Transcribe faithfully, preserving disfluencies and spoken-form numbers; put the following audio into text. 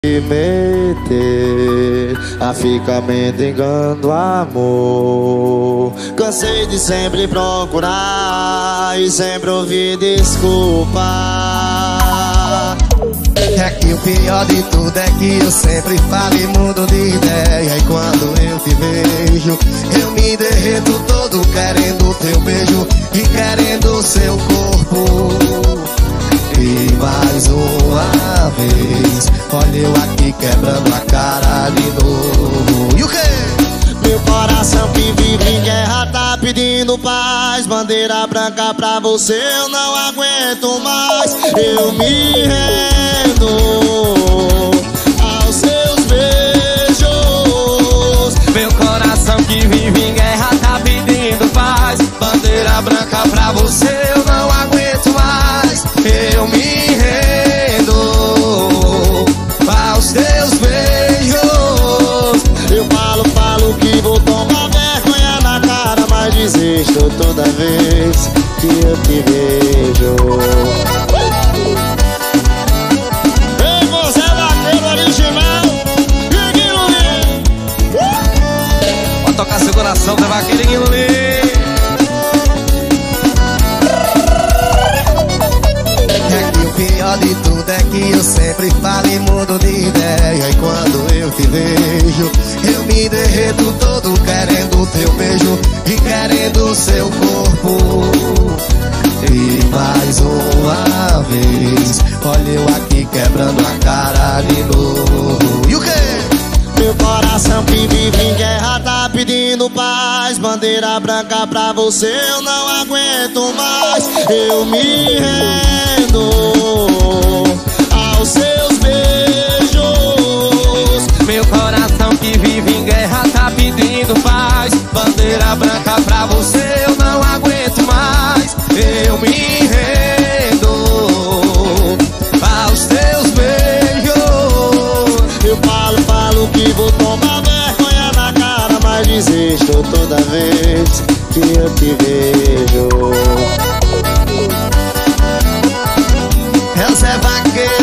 meter a ficar mendigando amor. Cansei de sempre procurar e sempre ouvir desculpa. É que o pior de tudo é que eu sempre falo e mudo de ideia. E quando eu te vejo, eu me derreto todo querendo teu beijo e querendo seu corpo. E mais uma vez, olha eu aqui quebrando a cara de novo. E o quê? Meu coração que vive em guerra tá pedindo paz. Bandeira branca pra você eu não aguento mais. Eu me rendo aos seus beijos. Meu coração que vive em guerra tá pedindo paz. Bandeira branca pra você eu não aguento mais. Eu me rendo aos teus beijos. Eu falo, falo que vou tomar vergonha na cara, mas desisto toda vez que eu te vejo. Ei, você é vaqueiro original, Guilherme Luiz. Pode tocar seu coração, tá vaqueiro, Guilherme Luiz. O pior de tudo é que eu sempre falo e mudo de ideia. E quando eu te vejo, eu me derreto todo querendo teu beijo e querendo seu corpo. E mais uma vez, olha eu aqui quebrando a cara de novo. E o quê? Meu coração que vive em guerra tá pedindo paz. Bandeira branca pra você eu não aguento mais. Eu me rendo aos seus beijos. Meu coração que vive em guerra tá pedindo paz. Bandeira branca pra você eu não aguento mais. Eu me rendo aos teus beijos. Eu falo, falo que vou tomar vergonha na cara, mas desisto toda vez que eu te vejo. É o Zé Vaqueiro.